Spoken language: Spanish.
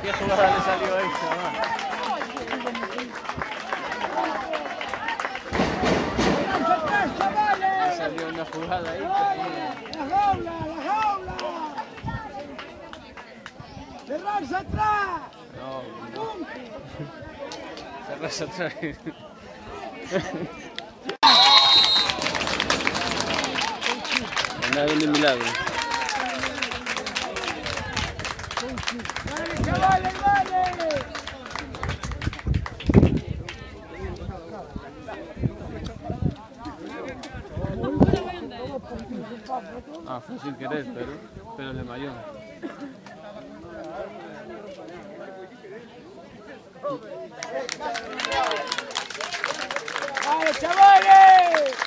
¿Qué jugada le salió ahí, chaval? Le salió una jugada ahí. ¡La jaula! ¡La jaula! ¡Cerrarse atrás! No. Cerrarse atrás. Nada de milagro. ¡Dale, chavales, dale! Ah, fue sin querer, pero le mayó. ¡Dale, chavales!